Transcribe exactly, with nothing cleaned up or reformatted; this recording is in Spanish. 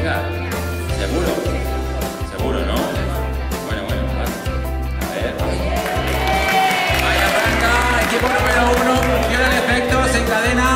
Venga, seguro, seguro, ¿no? Bueno, bueno, vale. A ver. Ahí arranca, equipo número uno, funcionan efectos, se encadena.